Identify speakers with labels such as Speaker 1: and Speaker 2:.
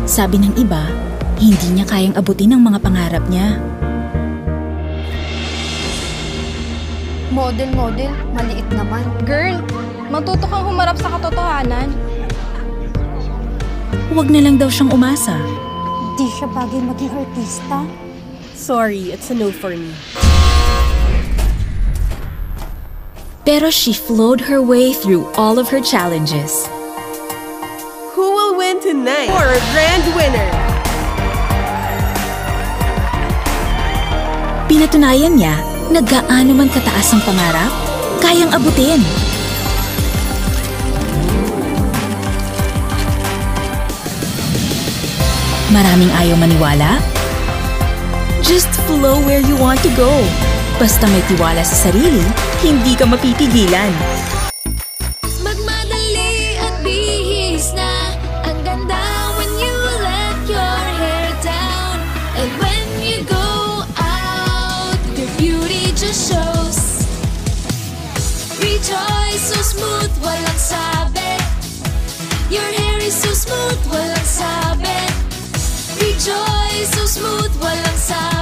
Speaker 1: Sabi ng iba, hindi niya kayang abutin ang mga pangarap niya.
Speaker 2: Model, maliit naman.
Speaker 3: Girl, matuto kang humarap sa katotohanan.
Speaker 1: Huwag na lang daw siyang umasa.
Speaker 2: Di siya bagay maging artista.
Speaker 4: Sorry, it's a no for me.
Speaker 1: Pero she flowed her way through all of her challenges.
Speaker 4: Who will win tonight? For a grand winner!
Speaker 1: Pinatunayan niya na gaano man kataas ang pangarap, kayang abutin. Maraming ayaw maniwala? Just flow where you want to go. Basta may tiwala sa sarili, hindi ka mapipigilan.
Speaker 5: Magmadali at bihis na. Ang ganda when you let your hair down. And when you go out, your beauty just shows. Rejoice, so smooth, walang sabit. Your hair is so smooth, walang sabit. Rejoice, so smooth, walang sabit.